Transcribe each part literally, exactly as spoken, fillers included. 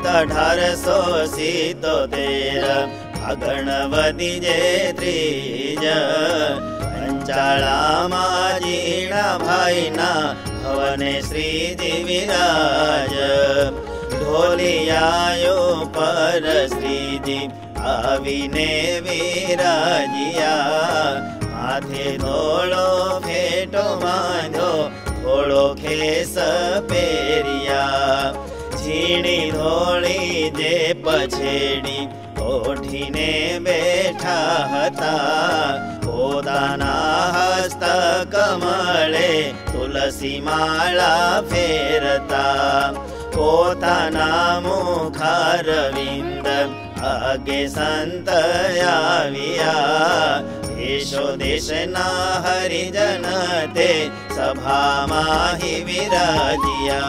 संवत अठारसो सित्तोतेर गणपति जे त्रीज पंचाळामा जीणाभाईना भवने श्रीजी विराज ढोलियायो पर श्रीजी आवीने विराजिया माथे धोळो फेटो बांधो थोड़ो खेस पेरिया झीणी धोળી जे पछेड़ी ओठीने बैठा हता पोताना हस्त कमळे तुलसी माळा फेरता पोताना मुखारविंद आगे संत आविया देशो देशना हरिजन ते सभा माहि विराजिया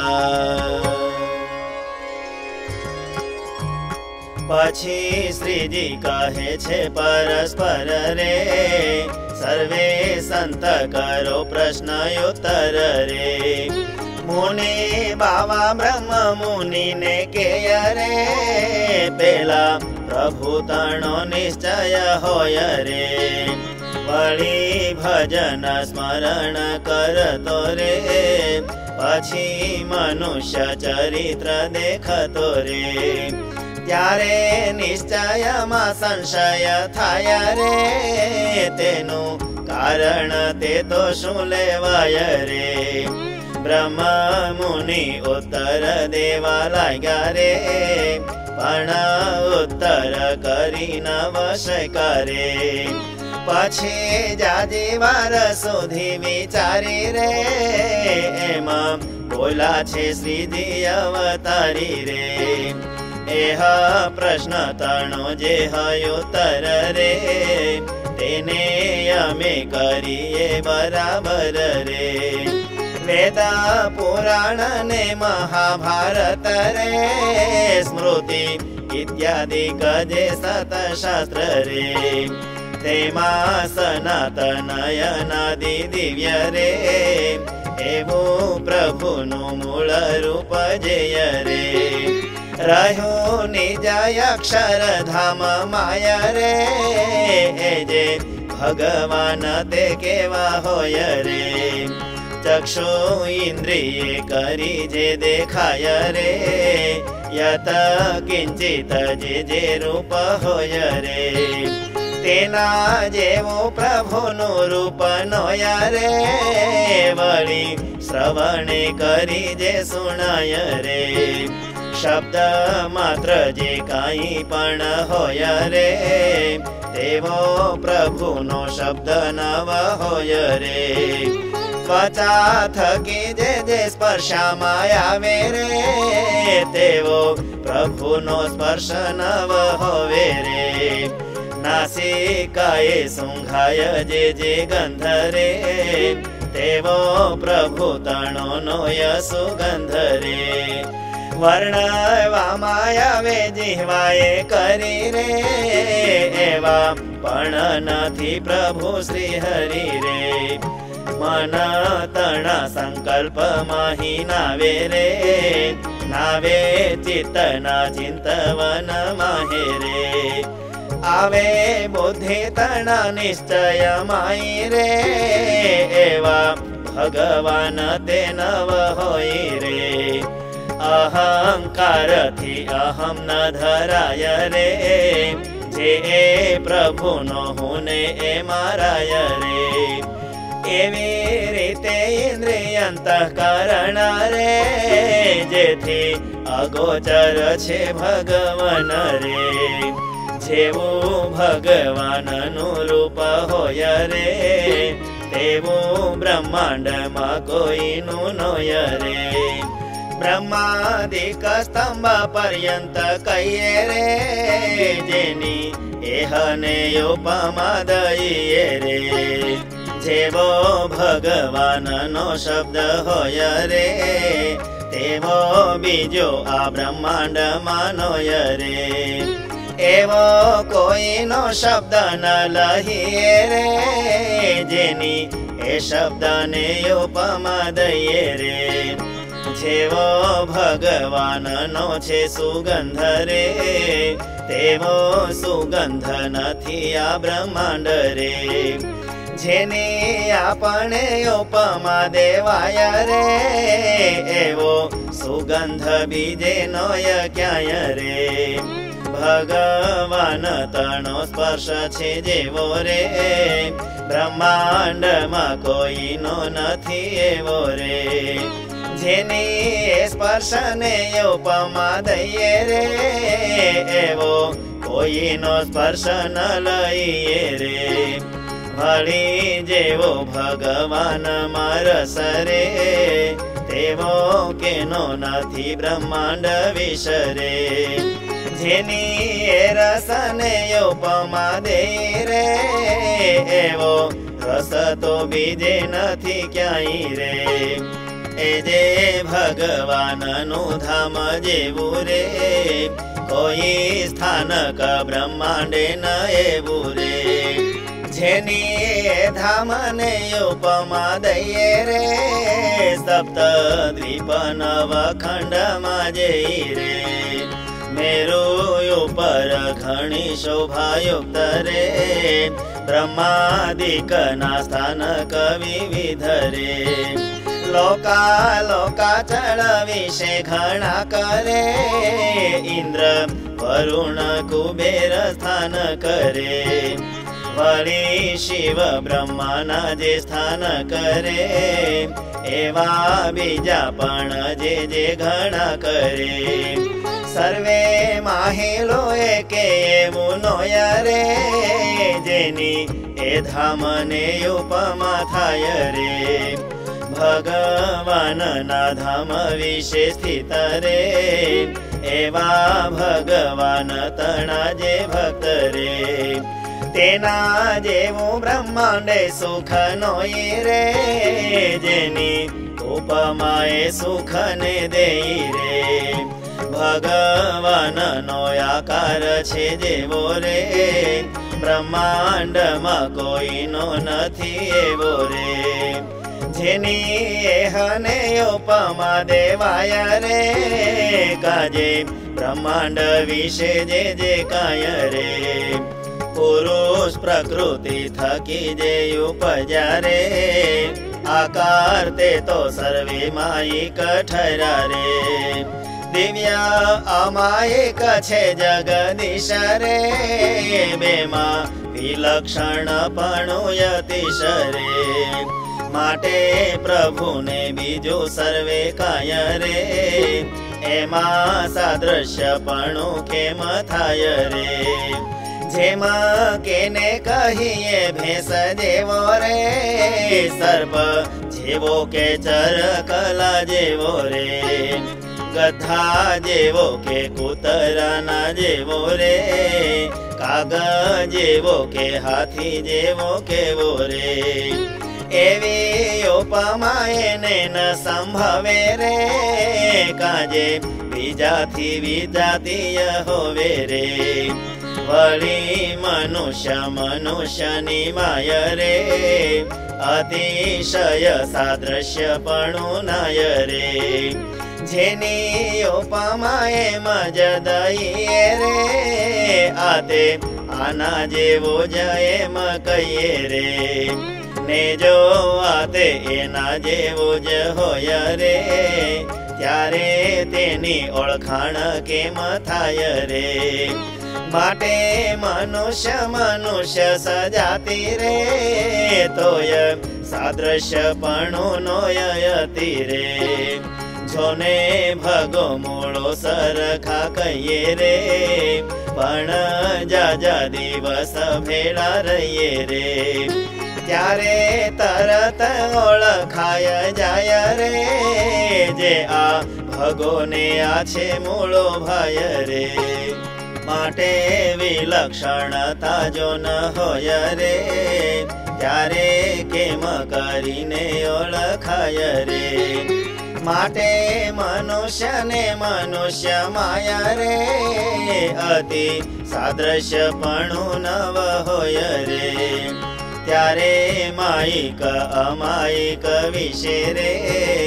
पछी श्रीजी कहे छे परस्पर रे सर्वे संत करो प्रश्न उत्तर रे मुनि बाबा ब्रह्म मुनि ने केय रे पेला प्रभु तणो निश्चय होय रे वळी भजन स्मरण करतो रे पछी मनुष्य चरित्र देखतो रे त्यारे निश्चय मा संशय थाय रे तेनु कारण ते तो शुं लेवाय रे ब्रह्म मुनि उत्तर देवा लाग्या रे पण उत्तर करी न वश करे पछी जाजी वार सुधी विचारी रे एमा बोला छे श्रीजी अवतारी रे एह प्रश्न तणो जे उत्तर रे तेने अमे करिए बराबर रे वेद पुराण ने महाभारत रे स्मृति इत्यादि गजे सतशास्त्र रे तेमा सनातन अनादि दिव्य रे एवो प्रभुनु मूल रूप जय रे रह्यो निज अक्षर धाम माया रे जे भगवान ते केवा होय रे चक्षु इंद्रिये करी जे देखाय रे यत किंचित जे जे रूप होय रे तेना जेवो प्रभुनु रूप नोय रे वळी श्रवणे करी जे सुणाय रे शब्द मात्र जे काई पण होय रे तेवो प्रभुनो शब्द नव होय रे त्वचा थकी जे जे स्पर्शामाय आवे रे तेवो प्रभुनो स्पर्श नव होवे रे नासिकाए सुंघाय जे जे गंध रे तेवो प्रभु तणो नोय सुगंध रे वर्णवामाय वे जिह्वाए करी रे एवा पण नथी प्रभु श्री हरि रे मन तणा संकल्प माही नावे रे नावे चित्तना चिंतवन माहे रे आवे बुद्धि तणा निश्चय माई रे एवा भगवान ते नव होई रे अहंकार थी अहम न धराय रे जे प्रभु नो हुने ए माराय रे एवी रीते इंद्रियंतःकरण रे जेथी अगोचर छे भगवान रे जेवो भगवान नु रूप होय रे तेवो ब्रह्मांड मा कोई नु नोय रे ब्रह्मादिक स्तंभ पर्यंत कहिए रे जेनी एहने उपमा दईए रे जेवो भगवान नो शब्द होय रे तेवो बीजो आ ब्रह्मांड मानोय रे एवो कोई नो शब्द न लहिए रे जेनी ए शब्द ने उपमा दईए रे જેવો ભગવાનનો છે સુગંધ રે, તેવો સુગંધ નથી આ બ્રહ્માંડ રે. જેની આપણે ઉપમા દેવાય રે, એવો સુગંધ બીજે નોય ક્યાંય રે. ભગવાન તણો સ્પર્શ છે જેવો રે, બ્રહ્માંડમાં કોઈનો નથી એવો રે. જેની સ્પર્શને ઉપમા દઈએ રે, એવો કોઈનો સ્પર્શ ન લઈએ રે. વળી જેવો ભગવાન મારસ રે, તેવો કેનો નથી બ્રહ્માંડ વિસરે. જેની એ રસને ઉપમા દે રે, એવો રસ તો બીજે નથી ક્યાંય રે. એ જે ભગવાનનું ધામ જેવું રે, કોઈ સ્થાનક બ્રહ્માંડે ન એવું રે. જેની ધામને ઉપમા દઈએ રે, સપ્ત દ્વીપ નવ ખંડમાં જઈ રે. મેરુ ઉપર ઘણી શોભાયુક્ત રે, બ્રહ્માદિકના સ્થાનક વિવિધ રે. લોકા લોકાચળ વિશે ઘણા કરે, ઇન્દ્ર વરુણ કુબેર સ્થાન કરે. વળી શિવ બ્રહ્માના જે સ્થાન કરે, એવા બીજા પણ જે જે ઘણા કરે. સર્વે માહિલો કે એવું નોય રે, જેની એ ધામને ઉપમા થાય રે. ભગવાનના ધામ વિશે સ્થિત રે, એવા ભગવાન તણા જે ભક્ત રે. તેના જેવું બ્રહ્માંડે સુખ નોય રે, જેની ઉપમા એ સુખ ને દેઈ રે. ભગવાનનો આકાર છે જેવો રે, બ્રહ્માંડમાં કોઈનો નથી એવો રે. જેની એહને ઉપમા દેવાય રે, કાજે બ્રહ્માંડ વિશે જે જે કાય રે. પુરુષ પ્રકૃતિ થકી જે ઉપજ્યા રે, આકાર તે તો સર્વે માયિક ઠર્યા રે. દિવ્ય અમાયિક છે જગદીશ રે, બેમાં વિલક્ષણ પણ યતીશ રે. માટે પ્રભુને બીજું સર્વે કાય રે, એમાં સાદ્રશ્ય પણ કેમ થાય રે. જેમાં કેને કહીએ ભેંસ જેવો રે, સર્પ જેવો કે ચરકલા જેવો રે. ગધા જેવો કે કૂતરાના જેવો રે, કાગ જેવો કે હાથી જેવો કેવો રે. એવી ઉપમા એને ન સંભવે રે, કાજે બીજાથી વિજાતીય હોવે રે. વળી મનુષ્ય મનુષ્યની માય રે, અતિશય સાદ્રશ્ય પણ નાય રે. જેની ઉપમા એમ જ દઈએ રે, આતે આના જેવો જ એમ કહીએ રે. ને જો આતે એના જેવો જ હોય રે, ત્યારે તેની ઓળખાણ કેમ થાય રે. માટે મનુષ્ય મનુષ્ય સજાતી રે, તોય સાદ્રશ્ય પણ નોયતી રે. જોને ભગો મૂળો સરખા કહીએ રે, પણ જાજા દિવસ ભેળા રહીએ રે. ત્યારે તરત ઓળખાય જાય રે, જે આ ભગોને આ છે મૂળો ભાય રે. માટે વિલક્ષણતા જો ન હોય રે, ત્યારે કેમ કરીને ઓળખાય રે. માટે મનુષ્યને મનુષ્ય માયા રે, અતિ સાદ્રશ્ય પણ નવ હોય રે. ત્યારે માયિક અમાયિક વિશે રે,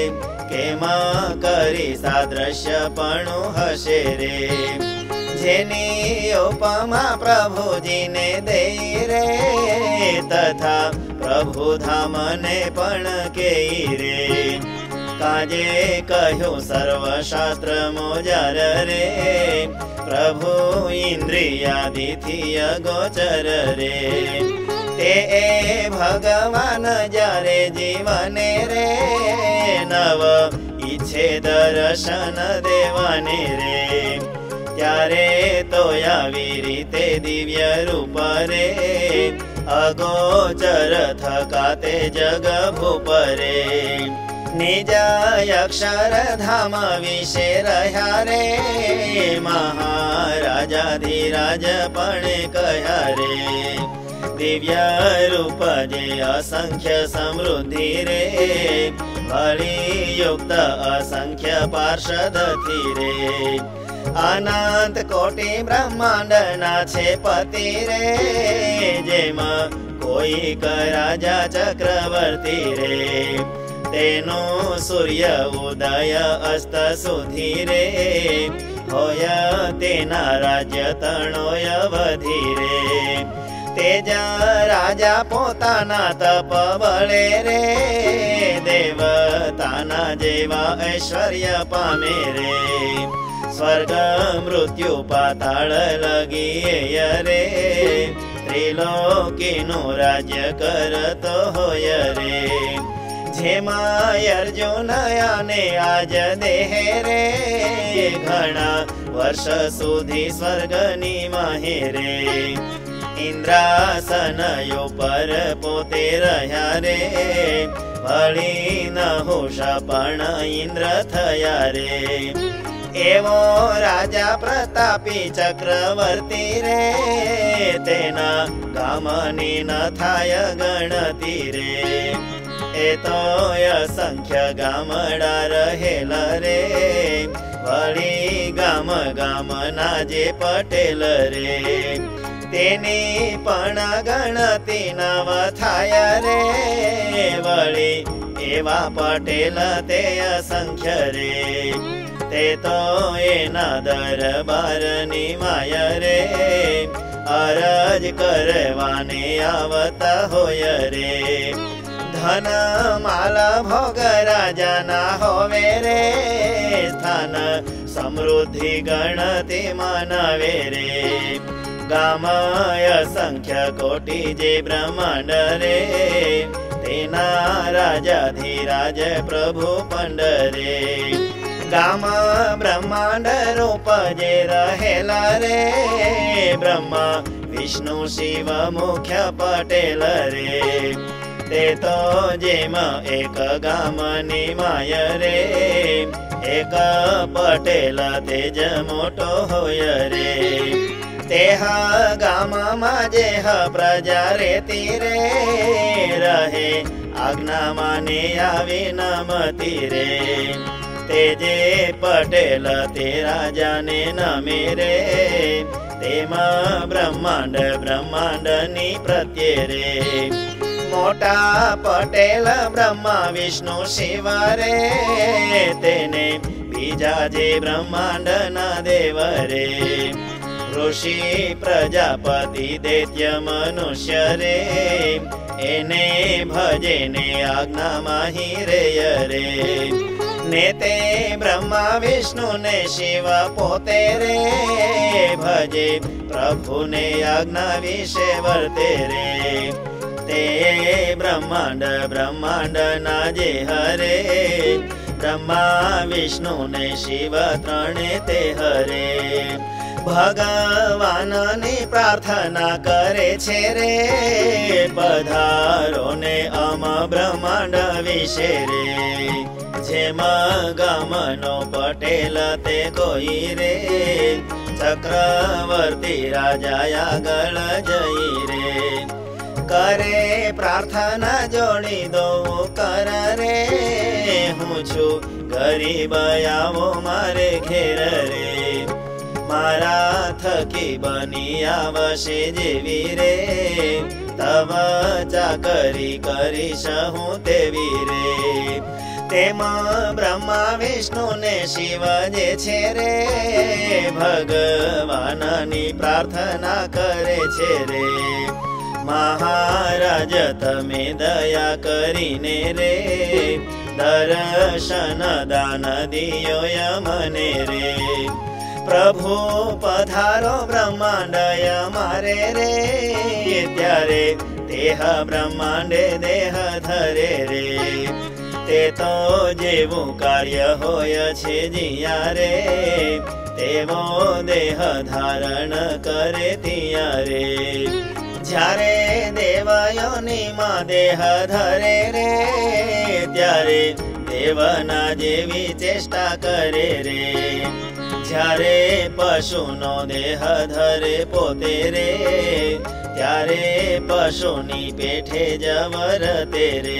કેમાં કરી સાદ્રશ્યપણું હશે રે જેની ઉપમા પ્રભુજીને દઈ રે તથા પ્રભુ ધામને પણ કેઈ રે કાજે કહ્યું સર્વશાસ્ત્ર મોજર રે પ્રભુ ઇન્દ્રિયાદિથી અગોચર રે તે ભગવાન જ્યારે જીવને રે નવ ઈચ્છે દર્શન દેવાને રે ત્યારે તો આવી રીતે દિવ્ય રૂપ રે અગોચર થકાતે જગ ભૂપ રે નિજ અક્ષરધામ વિશે રહ્યા રે મહારાજાધિરાજ પણ કહ્યા રે દિવ્ય રૂપ જે અસંખ્ય સમૃદ્ધિ રે ભળી યુક્ત અસંખ્ય પાર્ષદથી રે અનંત કોટી બ્રહ્માંડ ના છે પતિ રે જેમાં કોઈક રાજા ચક્રવર્તી રે તેનો સૂર્ય ઉદય અસ્ત સુધી રે હોય તેના રાજ્ય તણોય વધી રે તેજા રાજા પોતાના તપ બળે રે દેવતાના જેવા ઐશ્વર્ય પામે રે સ્વર્ગ મૃત્યુ પાતાળ લગીએ રે ત્રિલોકીનું રાજ્ય કરતો હોય રે જેમાં અર્જુન અને આજ દેહ રે ઘણા વર્ષ સુધી સ્વર્ગની માહે રે ઇન્દ્રાસન ઉપર પોતે રહ્યા રે ભળી નહુષા પણ ઇન્દ્ર થયા રે એવો રાજા પ્રતાપી ચક્રવર્તી રે તેના ગામની ન થાય ગણતી રે એ તો અસંખ્ય ગામડા રહેલા રે વળી ગામ ગામના જે પટેલ રે તેની પણ ગણતી નવ થાય રે વળી એવા પટેલ તે અસંખ્ય રે તે તો એના દરબારની માય રે અરજ કરવાને આવતા હોય રે ધન માલ ભોગ રાજાના હોવે રે સ્થાન સમૃદ્ધિ ગણતી માનવે રે ગામ અસંખ્ય કોટી જે બ્રહ્માંડ રે તેના રાજાધિરાજ પ્રભુ પંડ રે ગામ બ્રહ્માંડ રૂપ જે રહેલા રે બ્રહ્મા વિષ્ણુ શિવ મુખ્ય પટેલ રે તે તો જેમ એક ગામની માય રે એક પટેલ તેજ મોટો હોય રે તેહ ગામમાં જેહ પ્રજા રેતી રે રહે આજ્ઞા માને આવી નમતી રે તે જે પટેલ તે રાજાને નમે રે તેમાં બ્રહ્માંડ બ્રહ્માંડની પ્રત્યે રે મોટા પટેલ બ્રહ્મા વિષ્ણુ શિવ રે તેને બીજા જે બ્રહ્માંડ ના દેવ રે ઋષિ પ્રજાપતિ દૈત્ય મનુષ્ય રે એને ભજે ને આજ્ઞા માહી રે રે ને તે બ્રહ્મા વિષ્ણુ ને શિવ પોતે રે ભજે પ્રભુને આજ્ઞા વિશે વર્તે રે તે બ્રહ્માંડ બ્રહ્માંડ ના જે હરે બ્રહ્મા વિષ્ણુ ને શિવ ત્રણે તે હરે ભગવાનની પ્રાર્થના કરે છે રે પધારો ને અમ બ્રહ્માંડ વિશે રે જેમાં ગામનો પટેલ તે કોઈ રે ચક્રવર્તી રાજા આગળ જઈ રે કરે પ્રાર્થના જોડી દો કર રે હું છું ગરીબ આવો મારે ઘેર રે મારા થકી બની આવશે જેવી રે તવ ચાકરી કરીશ હું તેવી રે તેમાં બ્રહ્મા વિષ્ણુ ને શિવ જે છે રે ભગવાનની પ્રાર્થના કરે છે રે મહારાજ તમે દયા કરીને રે દર્શન દાન દિયો યમને રે પ્રભુ પધારો બ્રહ્માંડ અમારે રે ત્યારે દેહ બ્રહ્માંડે દેહ ધરે રે તે તો જેવું કાર્ય હોય છે જીયા રે તેવો દેહ ધારણ કરે તિયારે જ્યારે દેવયોની માં દેહ ધરે રે ત્યારે દેવના જેવી ચેષ્ટા કરે રે જ્યારે પશુનો દેહ ધરે પોતે રે ત્યારે પશુની પેઠે જવર તેરે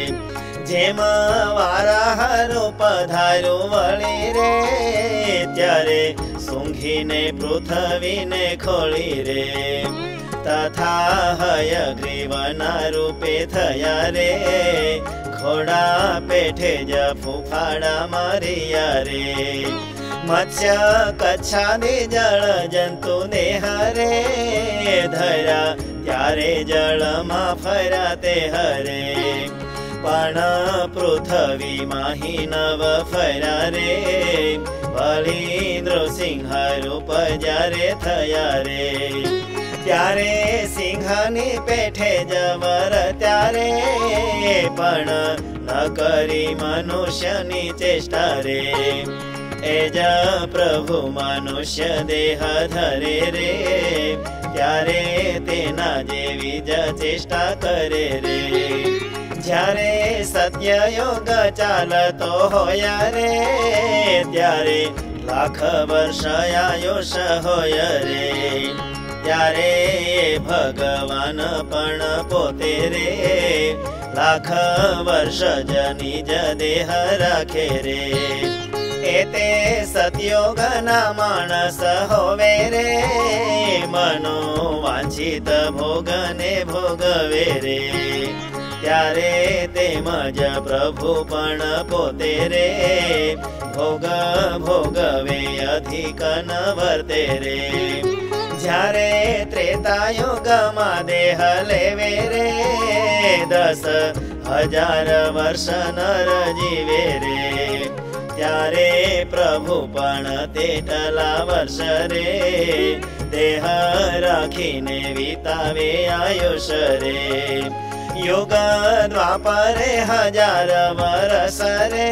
જેમાં વારાહરું પધાર્યું વળી રે ત્યારે સૂંઘીને પૃથ્વીને ખોળી રે તથા હયગ્રીવના રૂપે થયા રે ઘોડા પેઠે જ ફૂફાડા માર્યા રે મત્સ્ય કચ્છાદી જળ જંતુ દેહ રે ધર્યા ત્યારે જળમાં ફર્યા તે હરે પણ પૃથ્વીમાં હિ નવ ફર્યા રે બલી નૃસિંહ રૂપ જ્યારે થયા રે ત્યારે સિંહની પેઠે જવર ત્યારે પણ ન કરી મનુષ્યની ચેષ્ટા રે એ જ પ્રભુ મનુષ્ય દેહ ધરે રે ત્યારે તેના જેવી જ ચેષ્ટા કરે રે જ્યારે સત્ય યોગ ચાલતો હોય રે ત્યારે લાખ વર્ષ આયુષ હોય રે ત્યારે ભગવાન પણ પોતે રે લાખ વર્ષ જ નિજ દેહ રાખે રે એ તે સતયોગના માણસ હોવે રે મનો વાંછિત ભોગને ભોગવે રે ત્યારે તેમજ પ્રભુ પણ પોતે રે ભોગ ભોગવે અધિક ન વર્તે રે જ્યારે ત્રેતાયુગમાં દેહ લેવે રે દસ હજાર વર્ષ નર જીવે રે ત્યારે પ્રભુ પણ તેટલા વર્ષ રે દેહ રાખીને વિતાવે આયુષ રે યુગ દ્વાપરે હજાર વર્ષ રે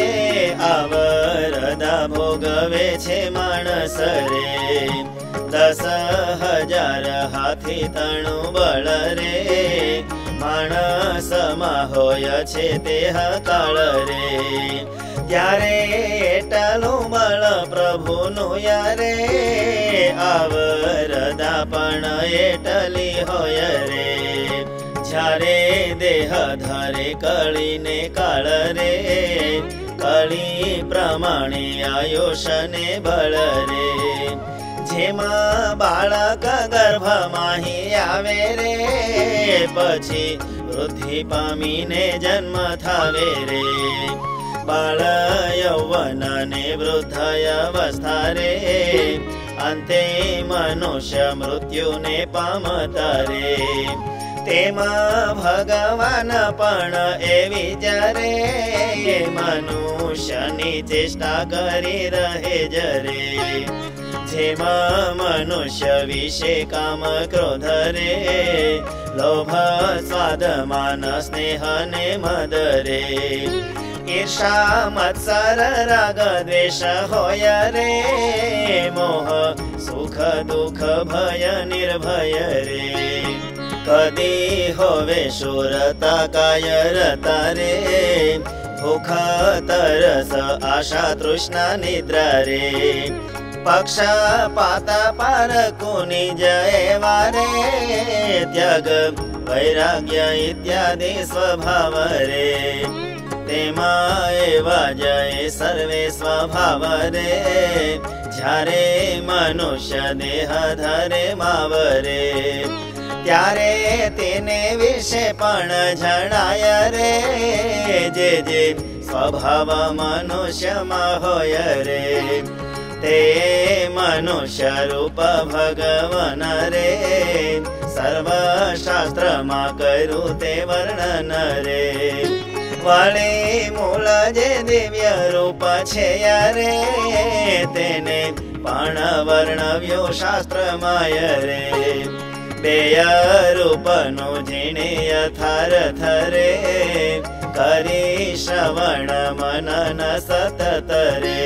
આવરદા ભોગવે છે માણસ રે દસ હજાર હાથી તણું બળ રે માણસમાં હોય છે દેહ કાળ રે ત્યારે એટલું બળ પ્રભુનું યારે આવરદા પણ એટલી હોય રે જ્યારે દેહ ધરે કળીને કાળ રે કળી પ્રમાણે આયુષને બળ રે જેમાં બાળક ગર્ભમાં આવે રે પછી વૃદ્ધિ પામીને જન્મ થાવે રે બાળ યૌવન ને વૃદ્ધ અવસ્થા રે અંતે મનુષ્ય મૃત્યુને પામતા રે તેમાં ભગવાન પણ એ વિચારે મનુષ્યની ચેષ્ટા કરી રહે જરે જેમાં મનુષ્ય વિશે કામ ક્રોધ રે લોભ સ્વાદ માન સ્નેહ ને મદ રે ઈર્ષા મત્સર રાગ દ્વેષ હોય રે મોહ સુખ દુઃખ ભય નિર્ભય રે કદી હોવે શૂરતા કાયરતા રે ભૂખ તરસ આશા તૃષ્ણા નિદ્રા રે પક્ષપાત પારકુની જય વારે ત્યાગ વૈરાગ્ય ઇત્યાદિ સ્વભાવ રે તેમાં એવા જય સર્વે સ્વભાવ રે જ્યારે મનુષ્ય દેહ ધરે માવરે ત્યારે તેને વિશે પણ જણાય રે જે જે स्वभाव मनुष्यમાં હોય રે તે મનુષ્ય રૂપ ભગવાન રે સર્વ શાસ્ત્રમાં કર્યું તે વર્ણન રે વળી મૂળ જે દિવ્ય રૂપ છે રે તેને પણ વર્ણવ્યું શાસ્ત્રમાં રે બેય રૂપનું જીણે યથાર્થ રે કરી શ્રવણ મનન સતત રે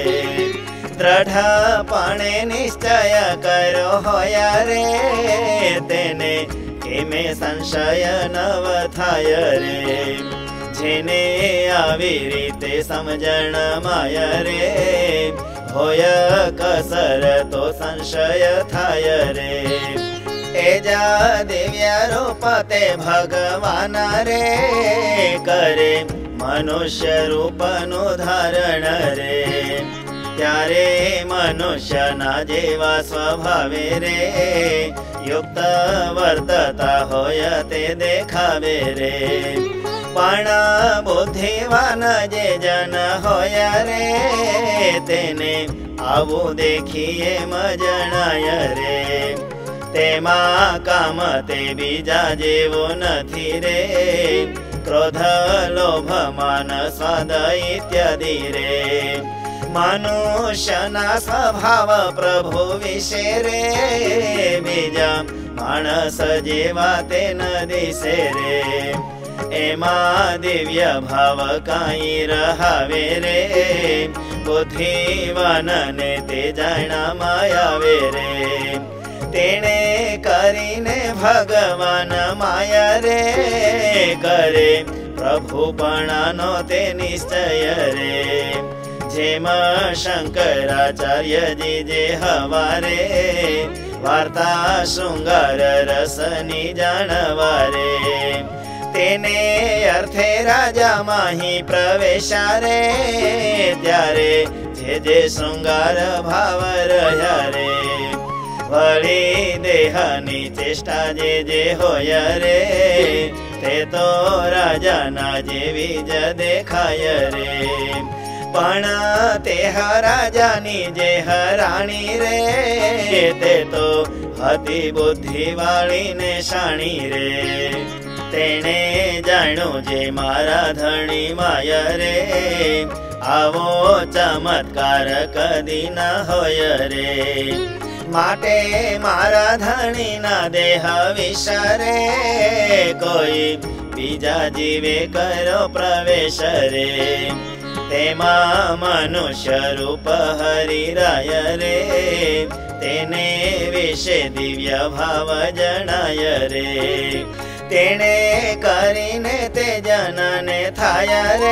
દ્રઢપણે નિશ્ચય કર્યો હોય રે તેને કેમે સંશય નવ થાય રે જેને આવી રીતે સમજણ માય રે હોય કસર તો સંશય થાય રે એ જા દિવ્ય રૂપ તે ભગવાન રે કરે મનુષ્ય રૂપનું ધારણ રે ત્યારે મનુષ્યના જેવા સ્વભાવે રે યુક્ત વર્તતા હોય તે દેખાવે રે પણ બુદ્ધિવાન જે જન હોય રે તેને આવું દેખીએ મજણાય રે તેમાં કામ તે બીજા જેવો નથી રે ક્રોધ લોભ માન સ્વાદ ઇત્યાદિ રે મનુષ્યના સ્વભાવ પ્રભુ વિશે રે બીજા માણસ જેવા તે ન દિશે રે એમાં દિવ્ય ભાવ કાંઈ રહાવે રે બુદ્ધિવાનને તે જાણમાં આવે રે તેણે કરીને ભગવાન માયા રે કરે પ્રભુપણાનો તે નિશ્ચય રે જેમ શંકરાચાર્યજી જે હવારે વાર્તા શૃંગાર રસની જાણવારે તેને અર્થે રાજા માહી પ્રવેશા રે ત્યારે જે જે શૃંગાર ભાવ રહ્યા રે વળી દેહની ચેષ્ટા જે જે હોય રે તે તો રાજાના જેવી જ દેખાય રે પણ તે રાજાની જે હરાણી રે તે તો હતી બુદ્ધિ વાળી ને શાણી રે તેણે જાણ્યું જે મારા ધણી માય રે આવો ચમત્કાર કદી ના હોય રે માટે મારા ધણીના દેહ વિસરે કોઈ બીજા જીવે કરો પ્રવેશ રે તેમાં મનુષ્ય રૂપ હરિરાય રે તેને વિશે દિવ્ય ભાવ જણાય રે તેણે કરીને તે જનને થાય રે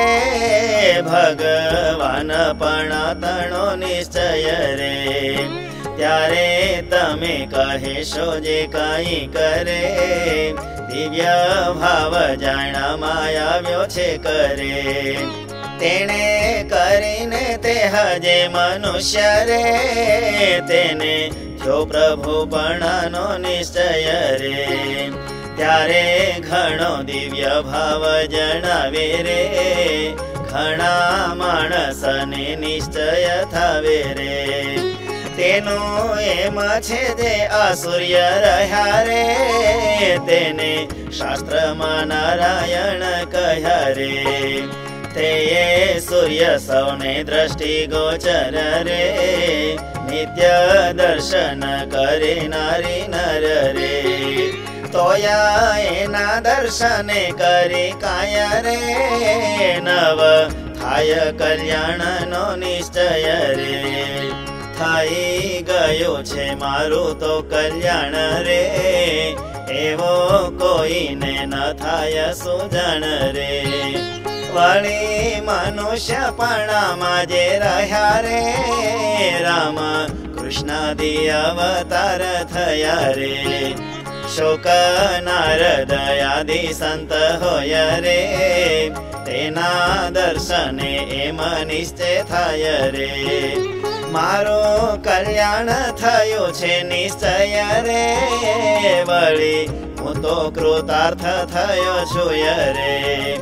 ભગવાન પણ તણો નિશ્ચય રે ત્યારે તમે કહેશો જે કાંઈ કરે દિવ્ય ભાવ જાણવામાં આવ્યો છે કરે તેણે કરીને તે હજે મનુષ્ય રે તેને જો પ્રભુપણાનો નિશ્ચય રે ત્યારે ઘણો દિવ્ય ભાવ જણાવે રે ઘણા માણસને નિશ્ચય થાવે રે તેનું એમ છે જે આસુર્ય રહ્યા રે તેને શાસ્ત્રમાં નારાયણ કહ્યા રે તે સૂર્ય સૌને દ્રષ્ટિ ગોચર રે નિત્ય દર્શન કરે નારી નર રે તોયા એના દર્શને કરી કાય રે નવ થાય કલ્યાણનો નિશ્ચય રે થઈ ગયો છે મારું તો કલ્યાણ રે એવો કોઈને ન થાય સુજણ રે વળી મનુષ્યપણામાં જે રહ્યા રે રામ કૃષ્ણાદિ અવતાર થયા રે શોક નારદ આદિ સંત હોય રે તેના દર્શને એમ નિશ્ચય થાય રે મારું કલ્યાણ થયું છે નિશ્ચય રે વળી હું તો કૃતાર્થ થયો છું રે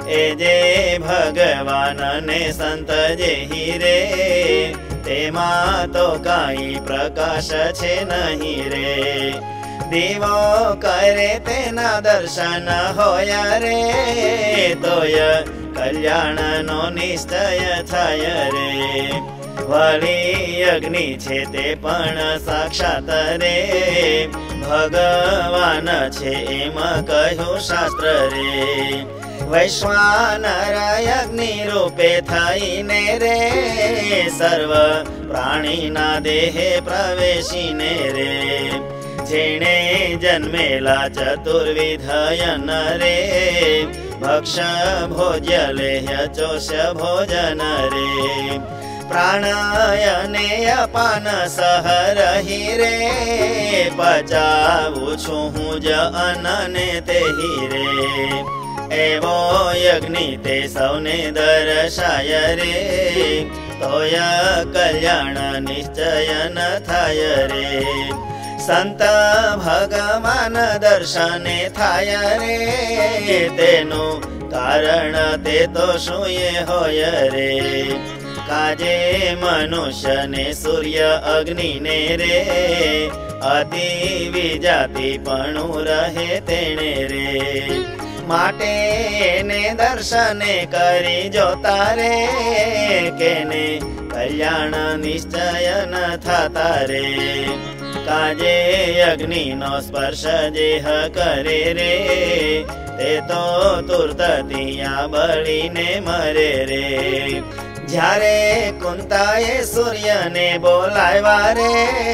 ए जे भगवान ने संत जे हीरे तेमा तो काई प्रकाश छे नहीं रे दीवो करे तेना दर्शन होया रे तोय कल्याण नो निश्चय थाय रे वળી अग्नि छे ते पण साक्षात रे भगवान छे एम कह્યું शास्त्र रे वैश्वानर अग्नि रूपे थईने रे सर्व प्राणीना देहे प्रवेशीने रे जेणे जन्मेला चतुर्विधयन रे भक्ष भोज्य लेह्य चोष भोजन रे प्राणायने अपान सह रही रे पचावु छु हूँ ज अनने तेहि रे एवो यज्ञ ते सौने दर्शाय रे तोय कल्याण निश्चय न थाय रे संत भगवान दर्शने थाय रे तेनु कारण ते तो शुये होय रे काजे मनुष्य ने सूर्य अग्नि ने रे अति विजाति पणु रहे तेने रे माटे ने दर्शने करी जोता रे केने कल्याण निश्चय न थाता रे काजे अग्नि नो स्पर्श जेह करे रे ते तो तुरत तिया बळी ने मरे रे જ્યારે કુંતાએ સૂર્યને બોલાવ્યા રે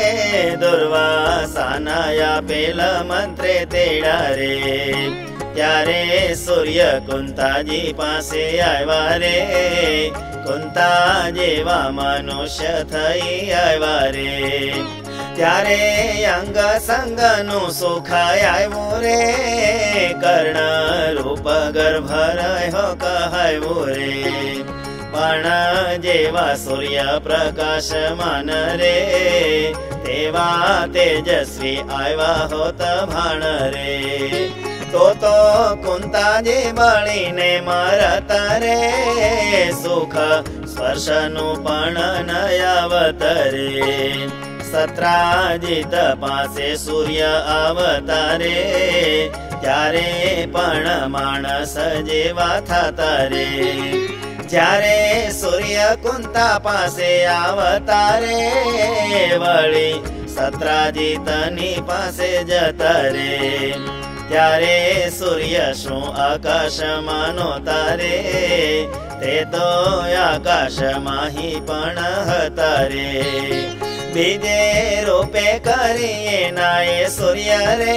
દુર્વાસાના પેલા મંત્રે તેડા રે ત્યારે સૂર્ય કુંતાજી પાસે આવ્યા રે કુંતા જેવા મનુષ્ય થઈ આવ્યા રે ત્યારે અંગ સંગનું સુખ આવ્યું રે કર્ણ રૂપ ગર્ભ રહ્યો કહાવ્યું રે पण जेवा सूर्य प्रकाशमान रे तेवा तेजस्वी आव्या होत भाण रे तो तो कुंताजी बळीने मरत रे सुख स्पर्शनु पण न आवत रे सत्राजित पासे सूर्य अवतारे त्यारे पण माणस जेवा थाता रे જ્યારે સૂર્ય કુંતા પાસે અવતારે વળી સત્રાજીતની પાસે જતા રે ત્યારે સૂર્ય શું આકાશમાં નહોતા રે તે તો આકાશમાં ही પણ હતા રે બીજે રૂપે કરી એનાએ સૂર્ય રે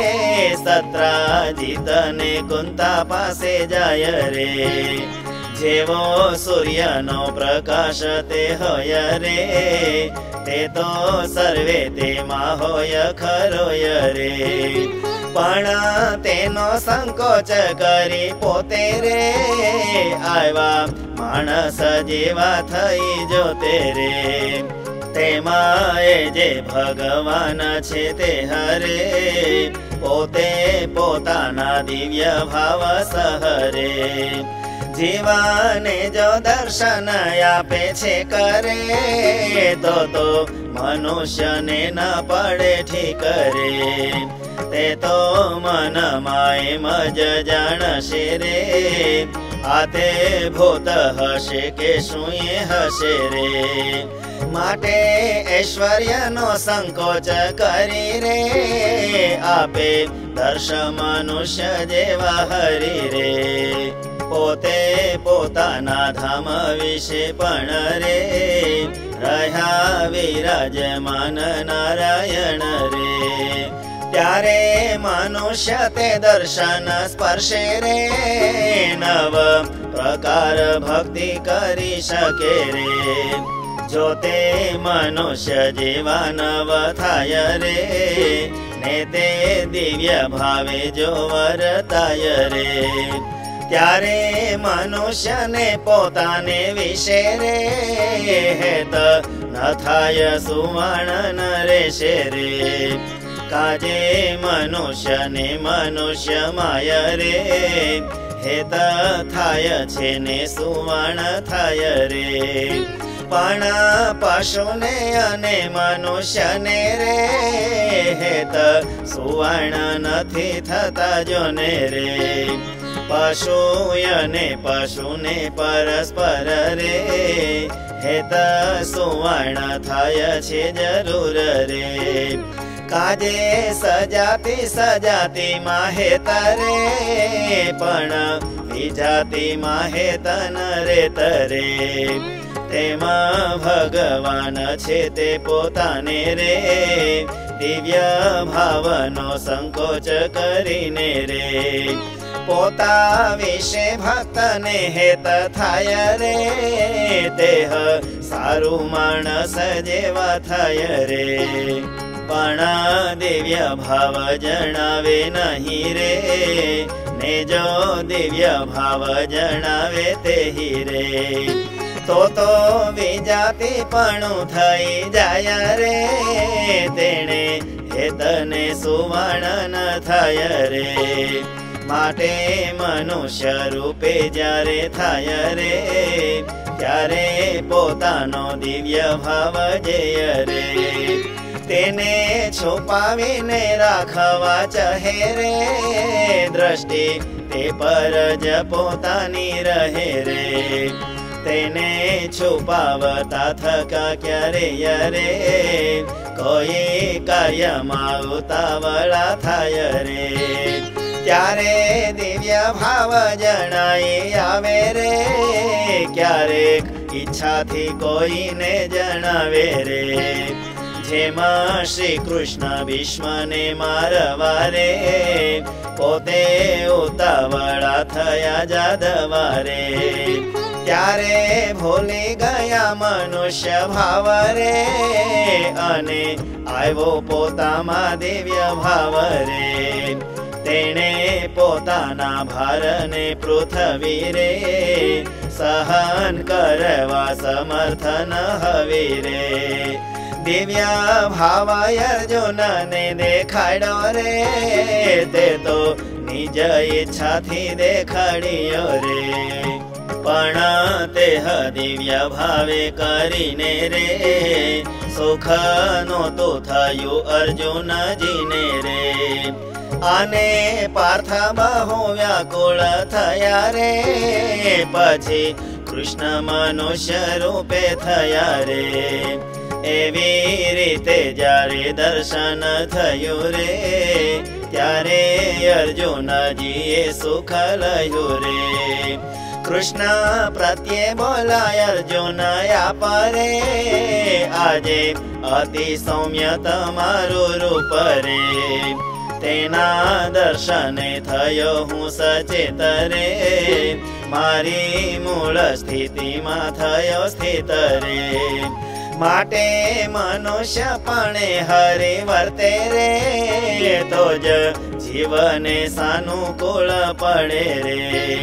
સત્રાજીતને કુંતા પાસે જાય રે जेवो सूर्य नो प्रकाश ते होय रे ते तो सर्वे तेमा होय खरोय रे पण तेनो संकोच करी पोते रे आव्या माणस जेवा थई जोते रे तेमा ए जे भगवान छे ते हरे पोते पोताना दिव्य भाव सहरे जीवाने जो दर्शन आपे छे करे तो तो मनुष्य ने न पड़े ठीक रे ते तो मन माए मज जाणशे रे आते भूत हशे के शुए हशे रे माटे ऐश्वर्य नो संकोच करी रे आपे दर्श मनुष्य जेवा हरी रे पोते पोताना धाम विषे पण रे रह्या विराजमान नारायण रे त्यारे मनुष्य ते दर्शन स्पर्शे रे नव प्रकार भक्ति करी शके रे जो ते मनुष्य जीवा नव थाय रे ने ते दिव्य भावे जो वर्ताय रे त्यारे मनुष्य ने पोताने विषे रे हेत न थाय सुवर्ण नरेशे रे काजे मनुष्य ने मनुष्य माय रे હેત થાય છે ને સુવર્ણ થાય રે પણ પશુને અને મનુષ્યને રે હેત સુવર્ણ નથી થતા જોને રે પશુ અને પશુને પરસ્પર રે હેત સુવર્ણ થાય છે જરૂર રે કાજે સજાતિ સજાતિમાં હેત રે પણ વિજાતિમાં હેત ન રેત રે તેમાં ભગવાન છે તે પોતાને રે દિવ્ય ભાવનો સંકોચ કરીને રે પોતા વિશે ભક્તને હેત થાય રે દેહ સારું માણસ જેવા થાય રે પણ દિવ્ય ભાવ જણાવે નહીં રે ને જો દિવ્ય ભાવ જણાવે તે રે તો તો વિજાતિ પણ થઈ જાય રે તેણે હેતને સુવર્ણ ન થાય રે માટે મનુષ્ય રૂપે જ્યારે થાય રે ત્યારે પોતાનો દિવ્ય ભાવ જય રે તેને છુપાવીને રાખવા ચાહે રે દ્રષ્ટિ તે પર જ પોતાની રહે રે તેને છુપાવતા થકા ક્યારે રે કોઈ કાર્યમાં ઉતાવળા થાય રે ત્યારે દિવ્ય ભાવ જણાઈ આવે રે ક્યારેક ઈચ્છાથી કોઈને જણાવે રે જેમાં શ્રી કૃષ્ણ ભીષ્મને મારવા રે પોતે ઉતાવળા થયા જાદવા રે ત્યારે ભૂલી ગયા મનુષ્ય ભાવ રે અને આવ્યો પોતામાં દિવ્ય ભાવ રે તેણે પોતાના ભારને પૃથ્વી રે સહન કરવા સમર્થન હવે રે દિવ્ય ભાવ અર્જુનને દેખાડ્યો રે તે તો નિજ ઈચ્છાથી દેખાડ્યો રે પણ તે દિવ્ય ભાવે કરીને રે સુખ નહોતું થયું અર્જુનજીને રે આને પાર્થ બહુ વ્યાકુળ થયા રે પછી કૃષ્ણ મનુષ્ય રૂપે થયા રે એવી રીતે જ્યારે દર્શન થયું રે ત્યારે અર્જુનજીએ સુખ લયું રે કૃષ્ણ પ્રત્યે બોલાય અર્જુન આપરે આજે અતિ સૌમ્ય તમારું રૂપ રે તેના દર્શને થયો હું સચેત રે મારી મૂળ સ્થિતિમાં થયો સ્થિત રે માટે મનુષ્ય પણ હરે વર્તે રે તો જ જીવને સાનુકૂળ પડે રે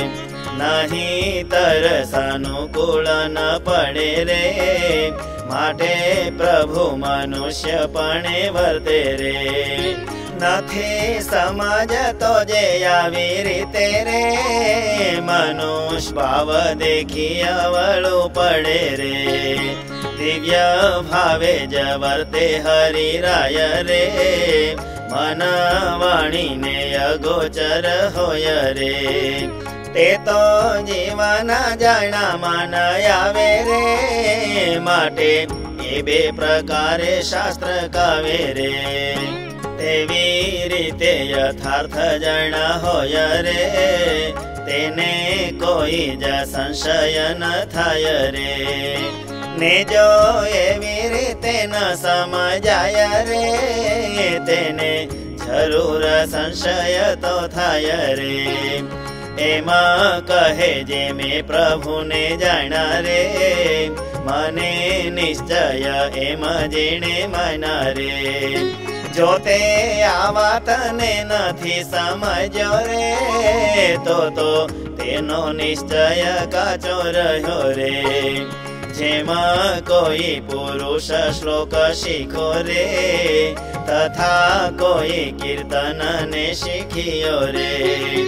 નહીતર સાનુકૂળ ન પડે રે માટે પ્રભુ મનુષ્ય પણ વર્તે રે નથી સમજતો જે આવી રીતે રે મનુષ્ય ભાવ દેખી અવળું પડે રે દિવ્ય ભાવે જ વર્તે હરિરાય રે મન વાણીને અગોચર હોય રે તે તો જીવન જણામાં આવે રે માટે એ બે પ્રકારે શાસ્ત્ર કાવે રે તેવી રીતે યથાર્થ જણા હોય રે તેને કોઈ જ સંશય ન થાય રે ને જો એવી રીતે ન સમજાય રે તેને જરૂર સંશય તો થાય રે એમાં કહે જે મેં પ્રભુને જાણા રે મને નિશ્ચય એમ જેણે માના રે જો તે આ વાતને નથી સમજ્યો રે તો તો તેનો નિશ્ચય કાચો રહ્યો રે જેમાં કોઈ પુરુષ શ્લોક શીખો રે તથા કોઈ કીર્તન ને શીખ્યો રે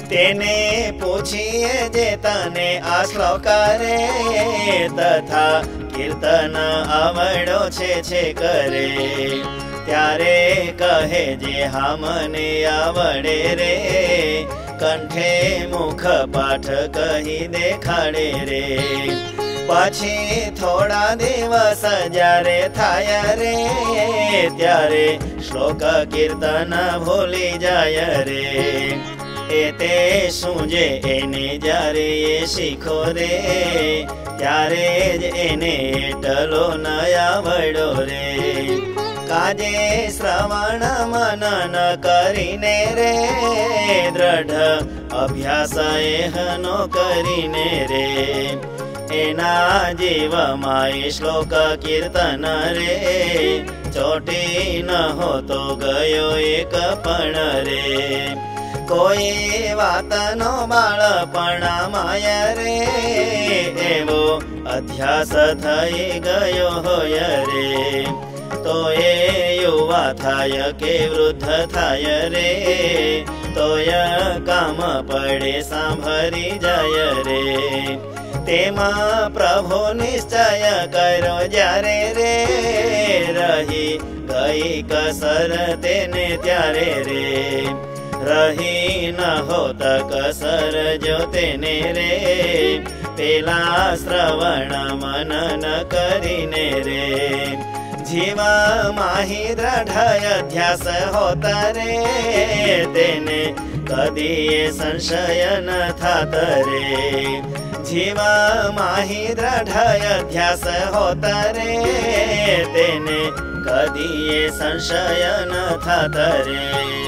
तेने पूछिए जे तने आ श्लोक रे तथा कीर्तन आवड़ो छे छे करे त्यारे कहे जे हा मने आवड़े रे कंठे मुख पाठ कही देखाड़े रे पछी थोड़ा दिवस जारे थाय रे त्यारे श्लोक कीर्तन भूली जाय रे एते सूजे एने जारे ये शीखो रे त्यारे ज एने एटलो न आवड़ो रे काजे श्रवण मनन करीने रे दृढ़ अभ्यास एहनो करीने रे एना जीवमाय श्लोक कीर्तन रे चोटी न हो तो गयो एक पण रे कोई वात नो बाळपणा माय रे एवो अध्यास थई गयो होय रे तो ए युवा थाय के वृद्ध थाय रे तोय काम पड़े सांभरी जाय रे तेमा प्रभु निश्चय करो जारे रे रही गई कसर तेने त्यारे रे रही न होत कसर जो तेने रे पेला श्रवण मनन करीने रे जीवा माही दृढ़ अध्यास होता रे तेने कदी संशय न थात रे जीवा माही दृढ़ अध्यास होता रे तेने कदी संशय न थात रे।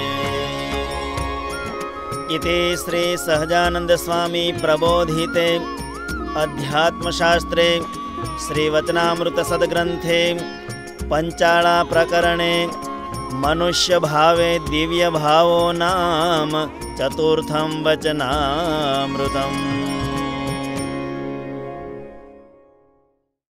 इति श्री सहजानंद स्वामी प्रबोधिते अध्यात्मशास्त्रे श्रीवचनामृत सद्ग्रंथे पंचाला प्रकरणे मनुष्य भावे दिव्य भावो नाम चतुर्थं वचनामृतम्।